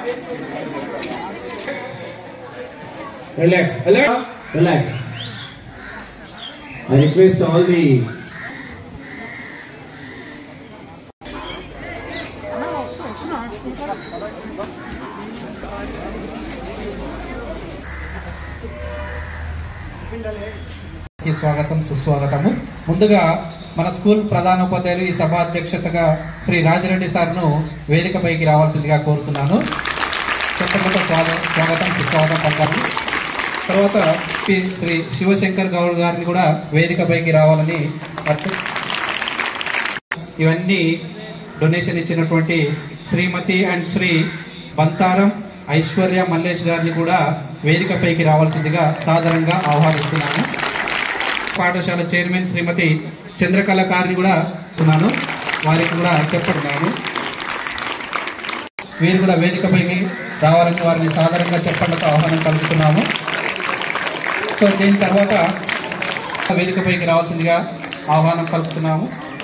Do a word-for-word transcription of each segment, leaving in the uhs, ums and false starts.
Relax, relax, relax. I request all the స్వాగతం సుస్వాగతము. ముందుగా మన స్కూల్ ప్రధానోపాధ్యాయులు ఈ సభ అధ్యక్షతగా శ్రీ రాజిరెడ్డి సార్ను వేదికపైకి రావాల్సిందిగా కోరుతున్నాను. చట్టంతో స్వాగతం సుస్వాగతం పలకాలి. తర్వాత శ్రీ శివశంకర్ గౌడ్ గారిని కూడా వేదికపైకి రావాలని, ఇవన్నీ డొనేషన్ ఇచ్చినటువంటి శ్రీమతి అండ్ శ్రీ బంతారం ఐశ్వర్య మల్లేష్ గారిని కూడా వేదికపైకి రావాల్సిందిగా సాదరంగా ఆహ్వానిస్తున్నాను. పాఠశాల చైర్మన్ శ్రీమతి చంద్రకళ గారిని కూడా ఉన్నాను, వారికి కూడా చెప్పడున్నాను. వీరు కూడా వేదికపైకి రావాలని వారిని సాదరంగా చెప్పడంతో ఆహ్వానం కలుగుతున్నాము. సో దీని తర్వాత వేదికపైకి రావాల్సిందిగా ఆహ్వానం కలుపుతున్నాము.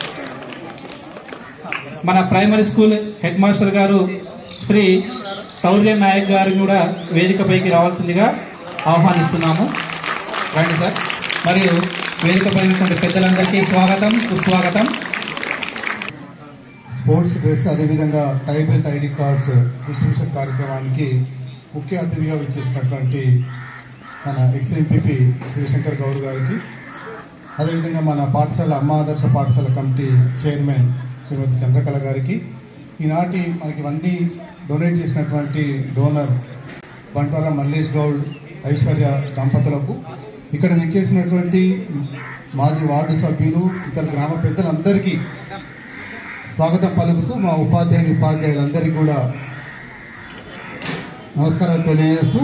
మన ప్రైమరీ స్కూల్ హెడ్ మాస్టర్ గారు శ్రీ శౌర్య నాయక్ గారిని కూడా వేదికపైకి రావాల్సిందిగా ఆహ్వానిస్తున్నాము. రండి సార్. మరియు వేదికపైనటువంటి పెద్దలందరికీ స్వాగతం సుస్వాగతం. స్పోర్ట్స్ డ్రెస్ అదేవిధంగా tie belt ID cards distribution కార్యక్రమానికి ముఖ్య అతిథిగా విచ్చేసినటువంటి మన ఎక్స్ ఎంపీపీ శివశంకర్ గౌడ్ గారికి, అదేవిధంగా మన పాఠశాల అమ్మ ఆదర్శ పాఠశాల కమిటీ చైర్మన్ శ్రీమతి చంద్రకళ గారికి, ఈనాటి మనకి ఇవన్నీ డొనేట్ చేసినటువంటి డోనర్ బంటారా మల్లేష్ గౌడ్ ఐశ్వర్య దంపతులకు, ఇక్కడ విచ్చేసినటువంటి మాజీ వార్డు సభ్యులు, ఇతర గ్రామ పెద్దలందరికీ స్వాగతం పలుకుతూ మా ఉపాధ్యాయుని ఉపాధ్యాయులందరికీ కూడా నమస్కారాలు తెలియజేస్తూ,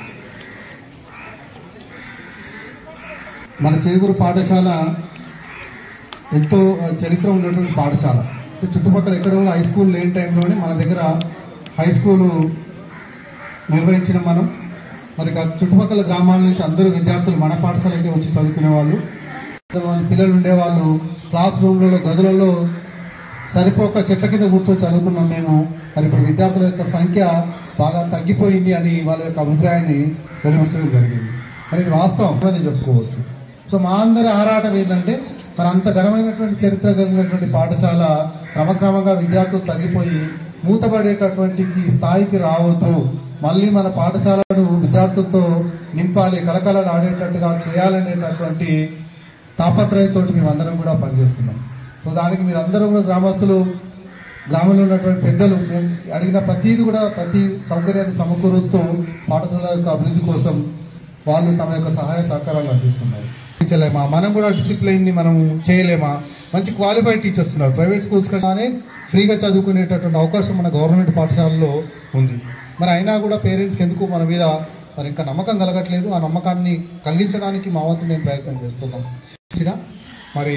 మన చేగురు పాఠశాల ఎంతో చరిత్ర ఉన్నటువంటి పాఠశాల. చుట్టుపక్కల ఎక్కడ కూడా హై స్కూల్ లేని టైంలోనే మన దగ్గర హై స్కూలు నిర్వహించిన మనం. మరి చుట్టుపక్కల గ్రామాల నుంచి అందరూ విద్యార్థులు మన పాఠశాలకి వచ్చి చదువుకునే వాళ్ళు, కొంతమంది పిల్లలు ఉండేవాళ్ళు. క్లాస్ రూమ్లలో గదులలో సరిపోక చెట్ల కింద కూర్చొని చదువుకున్నాం మేము. మరి ఇప్పుడు విద్యార్థుల యొక్క సంఖ్య బాగా తగ్గిపోయింది అని వాళ్ళ యొక్క అభిప్రాయాన్ని వెలువచ్చడం జరిగింది. మరి ఇది వాస్తవం అని చెప్పుకోవచ్చు. సో మా అందరి ఆరాటం ఏంటంటే, మరి అంత ఘనమైనటువంటి చరిత్ర కలిగినటువంటి పాఠశాల క్రమక్రమంగా విద్యార్థులు తగ్గిపోయి మూతపడేటటువంటి స్థాయికి రావద్దు, మళ్ళీ మన పాఠశాలను విద్యార్థులతో నింపాలి, కలకలలు ఆడేటట్టుగా చేయాలనేటటువంటి తాపత్రయంతో మేమందరం కూడా పనిచేస్తున్నాం. సో దానికి మీరందరూ కూడా గ్రామస్తులు, గ్రామంలో ఉన్నటువంటి పెద్దలు మేము అడిగిన ప్రతిదీ కూడా ప్రతి సౌకర్యాన్ని సమకూరుస్తూ పాఠశాల యొక్క అభివృద్ధి కోసం వాళ్ళు తమ యొక్క సహాయ సహకారాలు అందిస్తున్నారు. చేయలేమా మనం కూడా డిసిప్లైన్ ని మనం చేయలేమా? మంచి క్వాలిఫైడ్ టీచర్స్ ఉన్నారు. ప్రైవేట్ స్కూల్స్ కానీ ఫ్రీగా చదువుకునేటటువంటి అవకాశం మన గవర్నమెంట్ పాఠశాలలో ఉంది. మరి అయినా కూడా పేరెంట్స్కి ఎందుకు మన మీద మరి ఇంకా నమ్మకం కలగట్లేదు. ఆ నమ్మకాన్ని కలిగించడానికి మా వంతు మేము ప్రయత్నం చేస్తున్నాం. మరి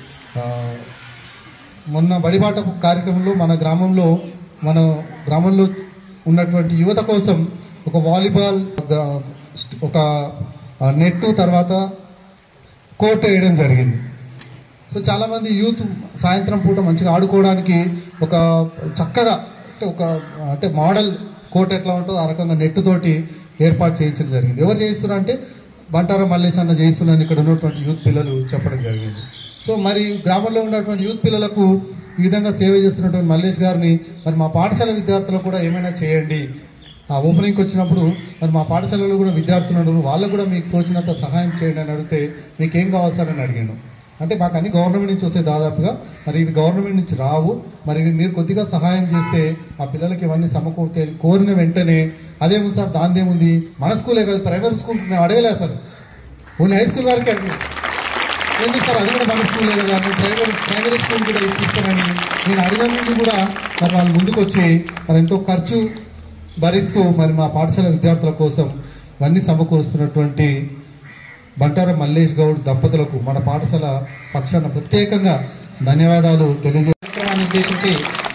మొన్న బడిబాట కార్యక్రమంలో మన గ్రామంలో మన గ్రామంలో ఉన్నటువంటి యువత కోసం ఒక వాలీబాల్, ఒక నెట్, తర్వాత కోర్టు వేయడం జరిగింది. సో చాలా మంది యూత్ సాయంత్రం పూట మంచిగా ఆడుకోవడానికి ఒక చక్కగా అంటే ఒక అంటే మోడల్ కోర్ట్ ఎట్లా ఉంటుందో ఆ రకంగా నెట్ తోటి ఏర్పాటు చేయించడం జరిగింది. ఎవరు చేయిస్తున్నారు అంటే బంటారా మల్లేష్ అన్న చేయిస్తున్నారని ఇక్కడ ఉన్నటువంటి యూత్ పిల్లలు చెప్పడం జరిగింది. సో మరి గ్రామంలో ఉన్నటువంటి యూత్ పిల్లలకు ఈ విధంగా సేవ చేస్తున్నటువంటి మల్లేష్ గారిని మరి మా పాఠశాల విద్యార్థులకు కూడా ఏమైనా చేయండి. ఆ ఓపెనింగ్కి వచ్చినప్పుడు మరి మా పాఠశాలలో కూడా విద్యార్థులు ఉన్నారు, వాళ్ళకు కూడా మీకు తోచినంత సహాయం చేయండి అని అడిగితే మీకేం కావాలి సార్ అని అడిగాను. అంటే మాకు అన్ని గవర్నమెంట్ నుంచి వస్తాయి దాదాపుగా, మరి ఇవి గవర్నమెంట్ నుంచి రావు, మరి మీరు కొద్దిగా సహాయం చేస్తే ఆ పిల్లలకి ఇవన్నీ సమకూర్తే కోరిన వెంటనే అదేమో సార్ దాందేముంది, మన స్కూలే కాదు ప్రైవేట్ స్కూల్ మేము అడగలేదు సార్, ఓన్లీ హై స్కూల్ వరకే అడిగి ఎందుకు సార్ అది కూడా మన స్కూలే కదా, నేను ప్రైవేట్ ప్రైమరీ స్కూల్ కూడా ఇప్పిస్తానని నేను అడిగిన నుండి కూడా మరి వాళ్ళు ముందుకు వచ్చి మరి ఎంతో ఖర్చు భరిస్తూ మరి మా పాఠశాల విద్యార్థుల కోసం ఇవన్నీ సమకూరుస్తున్నటువంటి బంటారా మల్లేష్ గౌడ్ దంపతులకు మన పాఠశాల పక్షాన ప్రత్యేకంగా ధన్యవాదాలు తెలియజేయాలని ఉద్దేశించి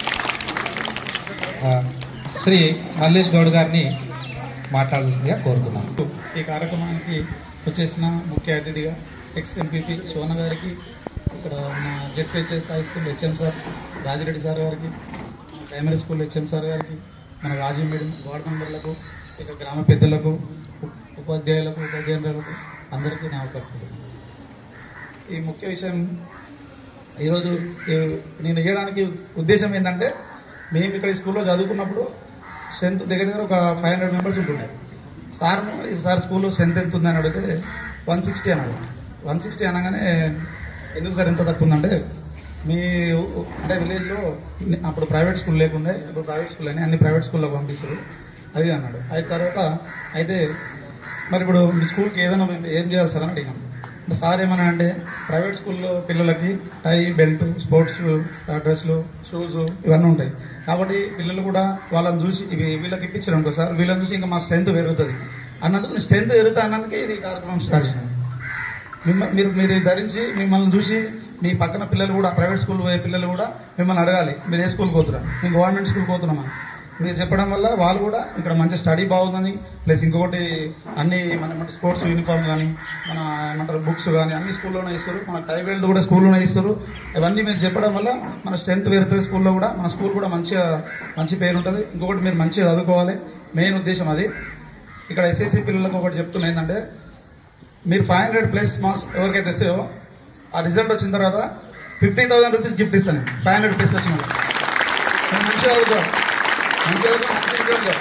శ్రీ మల్లేష్ గౌడ్ గారిని మాట్లాడాల్సిందిగా కోరుతున్నాం. ఈ కార్యక్రమానికి వచ్చేసిన ముఖ్య అతిథిగా ఎక్స్ ఎంపీపీ సోన గారికి, ఇక్కడ మా ZPHS high school HM sir Rajireddy sir గారికి, ప్రైమరీ స్కూల్ హెచ్ఎం సార్ గారికి, మన రాజీవ్ మేడం వార్డు మెంబర్లకు ఇక గ్రామ పెద్దలకు ఉపాధ్యాయులకు ఉపాధ్యాయులకు అందరికీ నా ఉపయోగపడుతుంది. ఈ ముఖ్య విషయం ఈరోజు నేను వేయడానికి ఉద్దేశం ఏంటంటే, మేము ఇక్కడ ఈ స్కూల్లో చదువుకున్నప్పుడు స్ట్రెంత్ దగ్గర దగ్గర ఒక ఫైవ్ హండ్రెడ్ మెంబర్స్ ఉంటుండే. సార్ సార్ స్కూల్లో స్ట్రెంత్ ఎంత ఉందని అడిగితే వన్ సిక్స్టీ అన్నాడు. వన్ సిక్స్టీ అనగానే ఎందుకు సార్ ఎంత తక్కువ ఉందంటే, మీ అంటే విలేజ్లో అప్పుడు ప్రైవేట్ స్కూల్ లేకుండే, ఇప్పుడు ప్రైవేట్ స్కూల్ అని అన్ని ప్రైవేట్ స్కూల్లో పంపిస్తారు అది అన్నాడు. అయిన తర్వాత అయితే మరి ఇప్పుడు మీ స్కూల్కి ఏదైనా ఏం చేయాలి సార్ అని అడిగాం. సార్ ఏమన్నా అంటే, ప్రైవేట్ స్కూల్లో పిల్లలకి టై బెల్ట్ స్పోర్ట్స్ డ్రెస్లు షూస్ ఇవన్నీ ఉంటాయి కాబట్టి పిల్లలు కూడా వాళ్ళని చూసి ఇవి వీళ్ళకి ఇప్పించారు అనుకో సార్, వీళ్ళని చూసి ఇంకా మా స్ట్రెంత్ పెరుగుతుంది అన్నందుకు స్ట్రెంత్ పెరుగుతా అన్నందుకే ఇది కార్యక్రమం స్టార్ట్ చేసినాం. మిమ్మల్ని మీరు మీరు ధరించి మిమ్మల్ని చూసి మీ పక్కన పిల్లలు కూడా ప్రైవేట్ స్కూల్ పోయే పిల్లలు కూడా మిమ్మల్ని అడగాలి, మీరు ఏ స్కూల్కి పోతున్నారు, మేము గవర్నమెంట్ స్కూల్కి పోతున్నామా మీరు చెప్పడం వల్ల వాళ్ళు కూడా ఇక్కడ మంచి స్టడీ బాగుందని, ప్లస్ ఇంకొకటి అన్ని మన స్పోర్ట్స్ యూనిఫామ్ కానీ మన ఏమంటారు బుక్స్ కానీ అన్ని స్కూల్లోనే ఇస్తారు, మన టై బెల్ట్ కూడా స్కూల్లోనే ఇస్తారు. ఇవన్నీ మీరు చెప్పడం వల్ల మన స్ట్రెంత్ పెరుగుతుంది స్కూల్లో కూడా, మన స్కూల్ కూడా మంచిగా మంచి పేరు ఉంటుంది. ఇంకొకటి మీరు మంచిగా చదువుకోవాలి, మెయిన్ ఉద్దేశం అది. ఇక్కడ ఎస్ఎస్సీ పిల్లలకు ఒకటి చెప్తున్నా ఏంటంటే, మీరు ఫైవ్ హండ్రెడ్ ప్లస్ మార్క్స్ ఎవరికైతే వస్తాయో ఆ రిజల్ట్ వచ్చిన తర్వాత ఫిఫ్టీ థౌసండ్ రూపీస్ గిఫ్ట్ ఇస్తాను. ఫైవ్ హండ్రెడ్ ప్లస్ వచ్చిన మంచిగా చదువుకోవాలి, మంచిగా చదువుకోవాలి.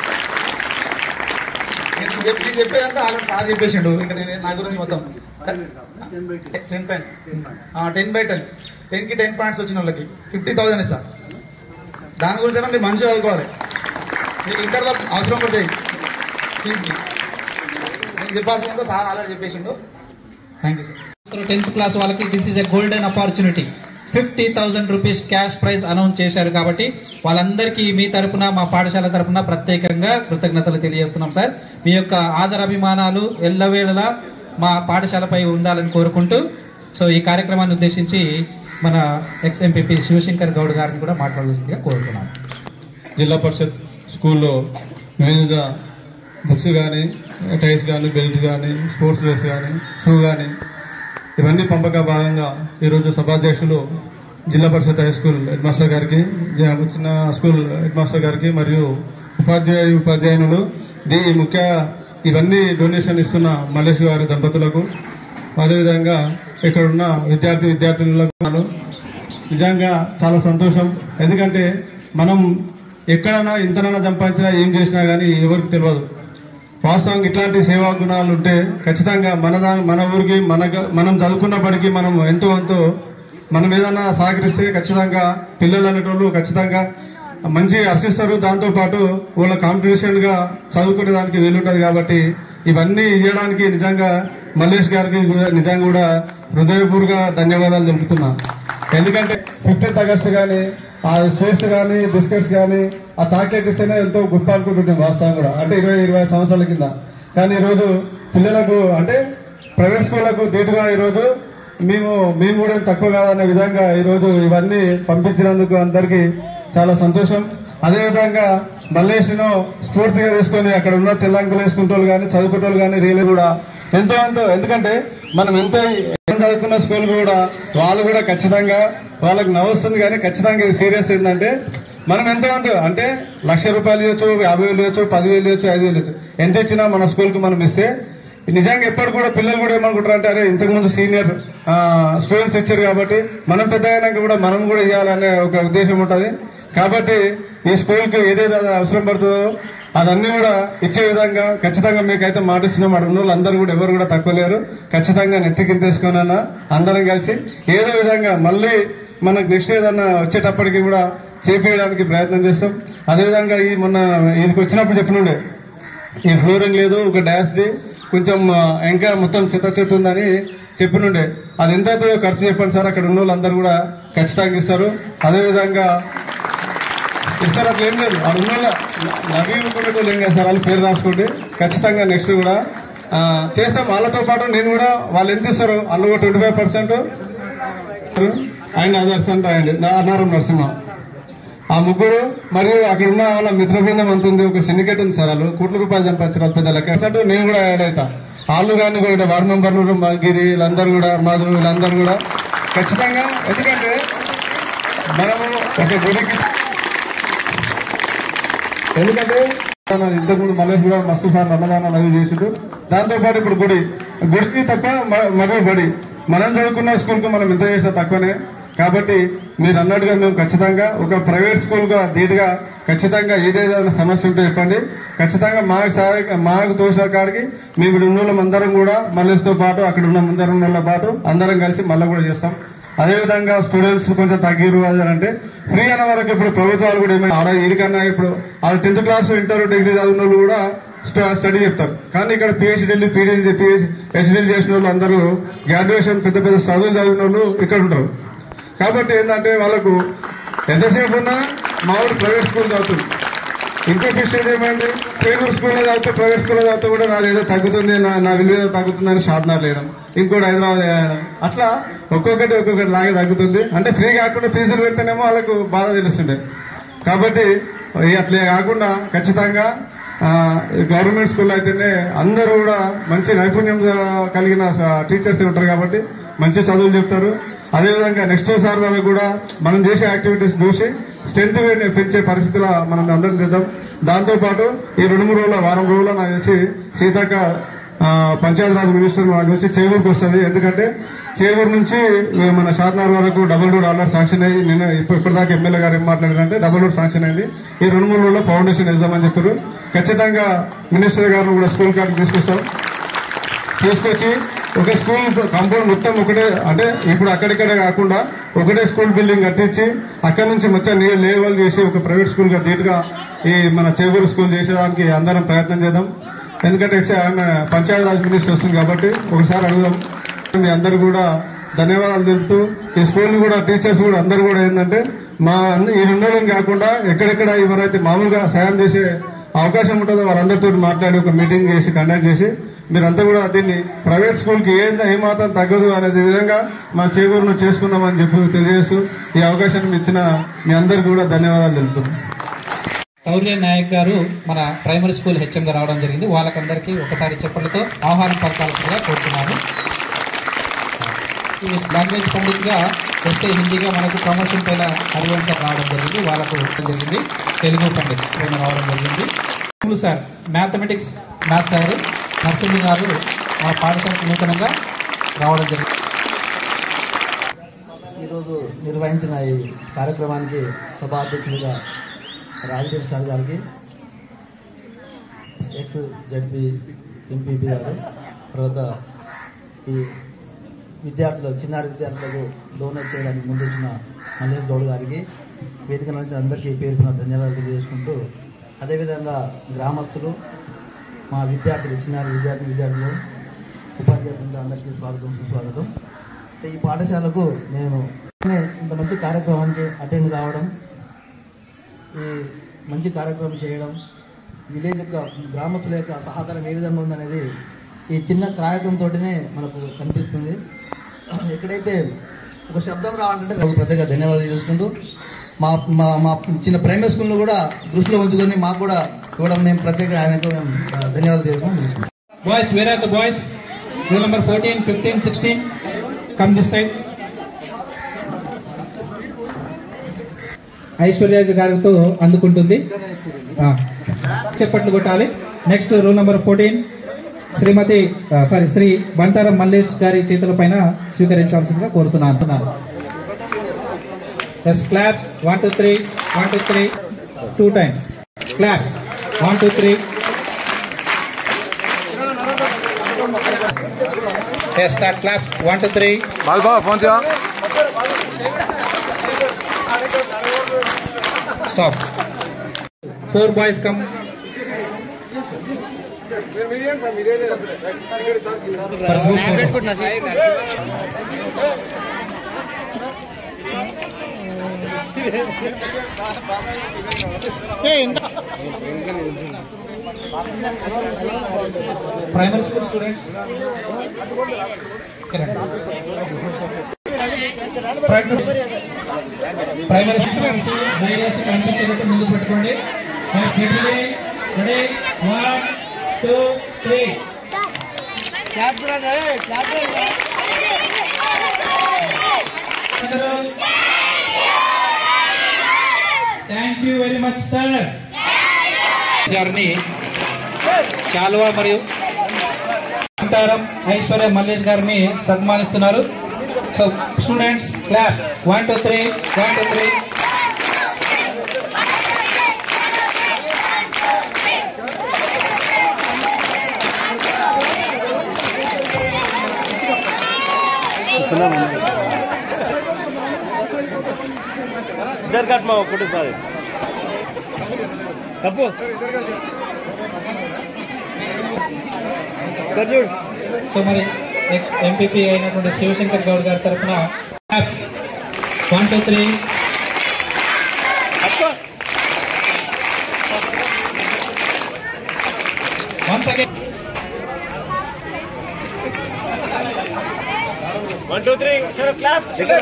నేను చెప్పేదంతా ఆల్రెడీ సార్ చెప్పేసిండు. ఇంకా నేను నా గురించి మొత్తం ten point ten by ten ten కి టెన్ పాయింట్స్ వచ్చిన వాళ్ళకి ఫిఫ్టీ థౌసండ్ ఇస్తాను. దాని గురించి మీరు మంచిగా చదువుకోవాలి. మీకు ఇంటర్లో అవసరం పడతాయి నేను చెప్పాల్సిందో సార్ ఆల్రెడీ చెప్పేసిండు. Thank you sir. Tenth class వాళ్ళకి this is a golden opportunity. Fifty thousand rupees cash prize announce చేశారు కాబట్టి వాళ్ళందరికీ మీ తరపున మా పాఠశాల తరపున ప్రత్యేకంగా కృతజ్ఞతలు తెలియజేస్తున్నాం సార్. మీ యొక్క ఆదరాభిమానాలు ఎల్లవేళలా మా పాఠశాలపై ఉండాలని కోరుకుంటూ, సో ఈ కార్యక్రమాన్ని ఉద్దేశించి మన ఎక్స్ ఎంపీపీ శివశంకర్ గౌడ్ గారిని కూడా మాట్లాడాల్సిందిగా కోరుతున్నాను. జిల్లా పరిషత్ స్కూల్లో వివిధ బుక్స్ కానీ టైస్ కానీ బెల్ట్ కానీ స్పోర్ట్స్ డ్రెస్ కానీ షూ కానీ ఇవన్నీ పంపక భాగంగా ఈరోజు సభాధ్యక్షులు Zilla Parishad high school head master గారికి, చిన్న స్కూల్ హెడ్ మాస్టర్ గారికి మరియు ఉపాధ్యాయ ఉపాధ్యాయునులు దీని ముఖ్య ఇవన్నీ డొనేషన్ ఇస్తున్న మల్లేష్ గారి దంపతులకు, అదేవిధంగా ఇక్కడున్న విద్యార్థి విద్యార్థినులకు నిజంగా చాలా సంతోషం. ఎందుకంటే మనం ఎక్కడైనా ఇంతనైనా సంపాదించినా ఏం చేసినా కానీ ఎవరికి తెలియదు. వాస్తవంగా ఇట్లాంటి సేవా గుణాలు ఉంటే ఖచ్చితంగా మన మన ఊరికి మన మనం చదువుకున్నప్పటికీ మనం ఎంతో ఎంతో మనం ఏదన్నా సహకరిస్తే ఖచ్చితంగా పిల్లలు అనేటోళ్ళు ఖచ్చితంగా మంచి హర్షిస్తారు. దాంతో పాటు వాళ్ళ కాంపిటీషన్ గా చదువుకునే దానికి వీలుంటది. కాబట్టి ఇవన్నీ ఇవ్వడానికి నిజంగా మల్లేష్ గారికి నిజంగా కూడా హృదయపూర్వక ధన్యవాదాలు తెలుపుతున్నా. ఎందుకంటే ఫిఫ్టీన్త్ ఆగస్టు గానీ ఆ స్వీట్స్ కానీ బిస్కెట్స్ కానీ ఆ చాక్లెట్ ఇస్తేనే ఎంతో గొప్ప అనుకుంటుంటాం వాస్తవం కూడా, అంటే ఇరవై ఇరవై సంవత్సరాల కింద. కానీ ఈరోజు పిల్లలకు అంటే ప్రైవేట్ స్కూళ్లకు ధీటుగా ఈరోజు మేము మేము కూడా తక్కువ కాదనే విధంగా ఈరోజు ఇవన్నీ పంపించినందుకు అందరికీ చాలా సంతోషం. అదేవిధంగా మల్లేష్ను స్ఫూర్తిగా తీసుకొని అక్కడ ఉన్న తెల్లంకులు వేసుకుంటోళ్ళు కానీ చదువుకుంటోళ్ళు కానీ రీలు కూడా ఎంతో ఎంతో, ఎందుకంటే మనం ఎంత చదువుకున్న స్కూల్ కూడా వాళ్ళు కూడా ఖచ్చితంగా వాళ్ళకి నవ్వుస్తుంది. కానీ ఖచ్చితంగా ఇది సీరియస్ ఏంటంటే మనం ఎంతో అంత అంటే లక్ష రూపాయలు ఇవ్వచ్చు, యాభై వేలు ఇవ్వచ్చు, పదివేలు ఇవ్వచ్చు, ఐదు వేలు ఇవ్వచ్చు, ఎంత ఇచ్చినా మన స్కూల్ కు మనం ఇస్తే నిజంగా ఎప్పుడు కూడా పిల్లలు కూడా ఏమనుకుంటారు అంటే, అరే ఇంతకుముందు సీనియర్ స్టూడెంట్స్ ఇచ్చారు కాబట్టి మనం పెద్ద అయినాక కూడా మనం కూడా ఇవ్వాలనే ఒక ఉద్దేశం ఉంటుంది. కాబట్టి ఈ స్కూల్ కు ఏదైతే అవసరం పడుతుందో అదన్నీ కూడా ఇచ్చే విధంగా ఖచ్చితంగా మీకైతే మాటిస్తున్నాం. అడుగున్న వాళ్ళు అందరూ కూడా ఎవరు కూడా తక్కువ లేరు. ఖచ్చితంగా నెత్తికింతేసుకున్నా అందరం కలిసి ఏదో విధంగా మళ్ళీ మనకు నెక్స్ట్ ఏదన్నా వచ్చేటప్పటికి కూడా చేపేయడానికి ప్రయత్నం చేస్తాం. అదేవిధంగా ఈ మొన్న వీరికి వచ్చినప్పుడు చెప్పినుండే ఈ ఫ్లోరింగ్ లేదు, ఒక డాష్ ది కొంచెం ఇంకా మొత్తం చెత్త చెత్త ఉందని చెప్పినుండే. అది ఎంత అవుతుందో ఖర్చు చెప్పండి సార్, అక్కడ ఉన్న వాళ్ళందరూ కూడా ఖచ్చితంగా ఇస్తారు. అదేవిధంగా ఇస్తారు, అట్లా ఏం లేదు. అది ఉన్న నవీనుకునేటోళ్ళు ఏం కాదు సార్, వాళ్ళు పేరు రాసుకోండి. ఖచ్చితంగా నెక్స్ట్ కూడా చేస్తాం. వాళ్ళతో పాటు నేను కూడా వాళ్ళు ఎంత ఇస్తారు అందులో twenty five percent and others అని రాయండి. అన్నారం నరసింహ ఆ ముగ్గురు మరియు అక్కడ ఉన్న వాళ్ళ మిత్రబృందం అంత ఉంది. ఒక సిండికేట్ ఉంది సార్, వాళ్ళు కోట్ల రూపాయలు సంపాదించారు పెద్ద లెక్క. నేను కూడా యాడ్ అవుతా. వాళ్ళు కానీ కూడా వార్డు మెంబర్లు గిరి వీళ్ళందరూ కూడా మాధు వీళ్ళందరూ కూడా ఖచ్చితంగా, ఎందుకంటే మనము ఒక గుడికి ఎందుకంటే ఇంతకుముందు మళ్ళీ కూడా మస్తు సార్ అన్నదానాలు అవి చేసిండు. దాంతో పాటు ఇప్పుడు గుడి గుడికి తప్ప మరో బడి మనం చదువుకున్న స్కూల్ కు మనం ఇంత చేసినా తక్కువనే. కాబట్టి మీరు అన్నట్టుగా మేము ఖచ్చితంగా ఒక ప్రైవేట్ స్కూల్ గా ధీటుగా ఖచ్చితంగా ఏదేదైనా సమస్య ఉంటే చెప్పండి. ఖచ్చితంగా మాకు సహాయ మాకు తోసిన కాడికి మేము ఉన్న అందరం కూడా మళ్ళీతో పాటు అక్కడ ఉన్న అందరం ఉన్న పాటు అందరం కలిసి మళ్ళీ కూడా చేస్తాం. అదేవిధంగా స్టూడెంట్స్ కొంచెం తగ్గిరు అది అంటే ఫ్రీ అన్న వరకు ఇప్పుడు ప్రభుత్వాలు కూడా ఏమైనా ఆడ వీడికన్నా ఇప్పుడు ఆడ టెన్త్ క్లాస్ ఇంటర్ డిగ్రీ చదివిన వాళ్ళు కూడా స్టడీ చెప్తారు. కానీ ఇక్కడ పిహెచ్డీలు పీడీలు పిహెచ్డీలు చేసిన వాళ్ళు అందరూ గ్రాడ్యుయేషన్ పెద్ద పెద్ద చదువులు చదివిన వాళ్ళు ఇక్కడ ఉంటారు. కాబట్టి ఏంటంటే వాళ్ళకు ఎంతసేపు ఉన్నా మామూలు ప్రైవేట్ స్కూల్ చదువుతుంది. ఇంకో విషయం ఏమైంది, చేరూరు స్కూల్లో చదివితే ప్రైవేట్ స్కూల్లో చదివితే కూడా నాది ఏదో తగ్గుతుంది నా విలువ ఏదో తగ్గుతుందని షాద్నార్ లేయడం, ఇంకోటి హైదరాబాద్ వేయడం, అట్లా ఒక్కొక్కటి ఒక్కొక్కటి లాగే తగ్గుతుంది. అంటే ఫ్రీ కాకుండా ఫీజులు పెడితేనేమో వాళ్ళకు బాధ తెలుస్తుండే. కాబట్టి అట్లే కాకుండా ఖచ్చితంగా గవర్నమెంట్ స్కూల్ అయితేనే అందరూ కూడా మంచి నైపుణ్యం కలిగిన టీచర్స్ ఉంటారు కాబట్టి మంచి చదువులు చెప్తారు. అదేవిధంగా నెక్స్ట్ సార్ వాళ్ళకు కూడా మనం చేసే యాక్టివిటీస్ చూసి స్ట్రెంత్ పెంచే పరిస్థితుల్లో మనం అందరం చేద్దాం. దాంతో పాటు ఈ రెండు మూడు రోజుల వారం రోజుల్లో నాకు తెలిసి సీతక్క పంచాయతీరాజ్ మినిస్టర్ నాకు తెలిసి చేవూరుకు వస్తుంది. ఎందుకంటే చేవూరు నుంచి మన షాద్నార్ వరకు డబుల్ రోడ్ ఆల్రెడీ శాంక్షన్ అయ్యి నిన్న ఇప్పటిదాకా ఎమ్మెల్యే గారు ఏం మాట్లాడారంటే డబుల్ రోడ్ శాంక్షన్ అయింది. ఈ రెండు మూడు రోజుల్లో ఫౌండేషన్ వేద్దామని చెప్పారు. ఖచ్చితంగా మినిస్టర్ గారు కూడా స్కూల్ కాడికి తీసుకొస్తాం. తీసుకొచ్చి ఒక స్కూల్ కాంపౌండ్ మొత్తం ఒకటే, అంటే ఇప్పుడు అక్కడిక్కడే కాకుండా ఒకటే స్కూల్ బిల్డింగ్ కట్టించి అక్కడి నుంచి మొత్తం లేవల్ చేసి ఒక ప్రైవేట్ స్కూల్ గా ధీటుగా ఈ మన చేవూరు స్కూల్ చేసేదానికి అందరం ప్రయత్నం చేద్దాం. ఎందుకంటే ఆమె పంచాయతీరాజ్ మినిస్టర్ వస్తుంది కాబట్టి ఒకసారి అడుగుదాం. మీ అందరు కూడా ధన్యవాదాలు తెలుపుతూ ఈ స్కూల్ కూడా టీచర్స్ కూడా అందరు కూడా ఏంటంటే మా ఈ రెండోళ్ళని కాకుండా ఎక్కడెక్కడ ఎవరైతే మామూలుగా సాయం చేసే అవకాశం ఉంటుందో వారందరితో మాట్లాడి ఒక మీటింగ్ చేసి కండక్ట్ చేసి మీరంతా కూడా దీన్ని ప్రైవేట్ స్కూల్ కి ఏ ఏమాత్రం తగ్గదు అనే విధంగా మా చేకూరును చేసుకుందామని చెప్పి తెలియజేస్తూ ఈ అవకాశాన్ని ఇచ్చిన మీ అందరికీ కూడా ధన్యవాదాలు తెలుపుతున్నాను. తౌర్య నాయక్ గారు మన ప్రైమరీ స్కూల్ హెచ్ఎం గా రావడం జరిగింది. వాళ్ళకందరికీ ఒకసారి చెప్పలతో ఆహ్వానం పలకాల్సిందిగా కోరుతున్నాను. ఈ లాంగ్వేజ్ పండిత్ గా ఎస్ఏ హిందీగా మనకు ప్రమోషన్ పైన హరివంశం రావడం జరిగింది. వాళ్ళకు జరిగింది తెలుగు పండిత్ పైన రావడం జరిగింది. Sir mathematics maths sir Narsing గారు మా పాఠశాలకు నూతనంగా రావడం జరిగింది. ఈరోజు నిర్వహించిన ఈ కార్యక్రమానికి సభా అధ్యక్షులుగా రాజరెడ్డి సార్ గారికి, ఎక్స్ జడ్పీ ఎంపీపీ గారు, తర్వాత ఈ విద్యార్థులు చిన్నారి విద్యార్థులకు డొనేట్ చేయడానికి ముందొచ్చిన మల్లేష్ గౌడ్ గారికి, వేదిక నుంచి అందరికీ పేరున ధన్యవాదాలు తెలియజేసుకుంటూ, అదేవిధంగా గ్రామస్తులు, మా విద్యార్థులు, చిన్నారి విద్యార్థి విద్యార్థులు, ఉపాధ్యాయులు అందరికీ స్వాగతం సుస్వాగతం. ఈ పాఠశాలకు నేను ఇంత మంచి కార్యక్రమానికి అటెండ్ కావడం, ఈ మంచి కార్యక్రమం చేయడం, విలేజ్ యొక్క గ్రామస్తుల యొక్క సహకారం ఏ విధంగా ఉందనేది ఈ చిన్న కార్యక్రమంతోనే మనకు కనిపిస్తుంది. ఎక్కడైతే ఒక శబ్దం రావాలంటే ప్రత్యేక ధన్యవాదాలు చేసుకుంటూ, మా మా చిన్న ప్రైమరీ స్కూల్లో కూడా దృష్టిలో ఉంచుకొని మాకు కూడా ఇవ్వడం మేము ప్రత్యేక ఆయనకు ధన్యవాదాలు చేసుకుంటాం. Boys, where are the boys? Rule number fourteen, fifteen, sixteen, come this side. Aishwarya గారితో అందుకుంటుంది, చెప్పట్లు కొట్టాలి. Next rule number fourteen Shrimati sorry Shri Bantaram Mallesh గారి చేతుల పైన స్వీకరించాల్సిందిగా కోరుతున్నాను. Yes, claps. One two three, one two three, two times claps. One two three. Yes, start claps. One two three. Stop. Four boys come. Primary school students. Practice. Primary students దయచేసి కనిపించేటట్టు ముందు పెట్టుకోండి. Ready, one two three. Thank you very much sir. గారిని శాల్వా మరియు అంటారం ఐశ్వర్య మల్లేష్ గారిని సన్మానిస్తున్నారు. So students class one two three one two three. इधर कट माओ फोटो सारे तप्पू సో మరి ఎక్స్ ఎంపీపీ అయినటువంటి శివశంకర్ గౌడ్ గారి తరఫున one two three. Once again one two three shut clap.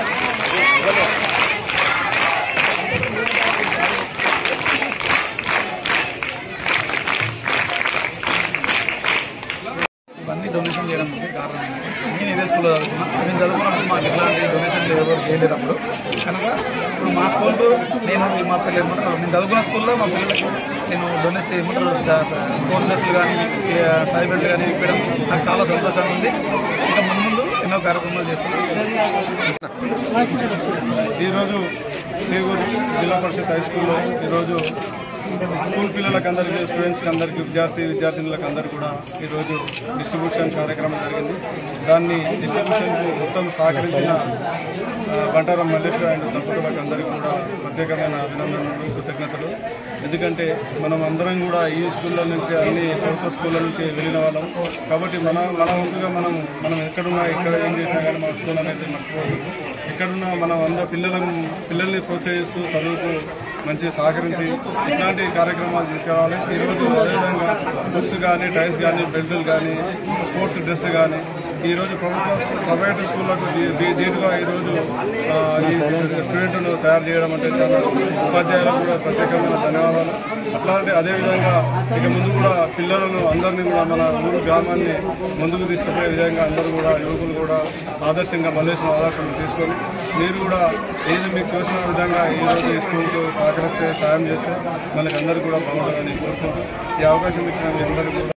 ఇవన్నీ డొనేషన్ చేయడానికి కారణం నేను ఇదే స్కూల్లో చదువుకున్నా. నేను చదువుకున్నప్పుడు మాకు ఎలాంటి డొనేషన్లు ఎవరు చేయలేదు అప్పుడు. కనుక ఇప్పుడు మా స్కూల్లో నేను మా పిల్లలు ఏమంటారు నేను చదువుకున్న స్కూల్లో మా పిల్లలకి నేను డొనేషన్ ఏమంటారు స్పోర్ట్స్ డ్రెస్సులు కానీ టైబెట్లు కానీ ఇవ్వడం నాకు చాలా సంతోషంగా ఉంది. ఇంకా ముందు ముందు ఎన్నో కార్యక్రమాలు చేస్తున్నాను. ఈరోజు చేగూరు జిల్లా పరిషత్ హై స్కూల్లో ఈరోజు స్కూల్ పిల్లలకు అందరికీ స్టూడెంట్స్కి అందరికీ విద్యార్థి విద్యార్థినులకు అందరికీ కూడా ఈరోజు డిస్ట్రిబ్యూషన్ కార్యక్రమం జరిగింది. దాన్ని డిస్ట్రిబ్యూషన్కు మొత్తం సహకరించిన బంటారం మల్లేశ్వర అండ్ దంపతులకు అందరికీ కూడా ప్రత్యేకమైన అభినందనలు కృతజ్ఞతలు. ఎందుకంటే మనం అందరం కూడా ఈ స్కూళ్ళ నుంచి అన్ని ప్రభుత్వ స్కూళ్ళ నుంచి వెళ్ళిన వాళ్ళం కాబట్టి మన మన వంతుగా మనం మనం ఎక్కడున్నా ఎక్కడ ఏం చేసినా కానీ మన స్కూల్ అనేది మర్చిపోదు. ఎక్కడున్నా మనం అందరూ పిల్లలను పిల్లల్ని ప్రోత్సహిస్తూ చదువుకు మంచి సహకరించి ఇట్లాంటి కార్యక్రమాలు తీసుకురావాలి. ఈరోజు అదేవిధంగా బుక్స్ కానీ టైర్స్ కానీ బెల్టులు కానీ స్పోర్ట్స్ డ్రెస్ కానీ ఈరోజు ప్రభుత్వ ప్రైవేట్ స్కూళ్ళకు దీటుగా ఈరోజు ఈ స్టూడెంట్ను తయారు చేయడం అంటే చాలా ఉపాధ్యాయులకు కూడా ప్రత్యేకమైన ధన్యవాదాలు. అట్లాంటి అదేవిధంగా ఇక ముందు కూడా పిల్లలను అందరినీ కూడా మన ఊరు గ్రామాన్ని ముందుకు తీసుకుపోయే విధంగా అందరూ కూడా యువకులు కూడా ఆదర్శంగా మల్లేశ్వరం ఆదర్శంగా తీసుకొని మీరు కూడా ఏది మీకు తోచిన విధంగా ఈరోజు ఈ స్కూల్కు సహకరిస్తే సాయం చేస్తే మనకి అందరూ కూడా బాగుంటుందని కోరుకుంటూ ఈ అవకాశం ఇచ్చిన మీ అందరికీ కూడా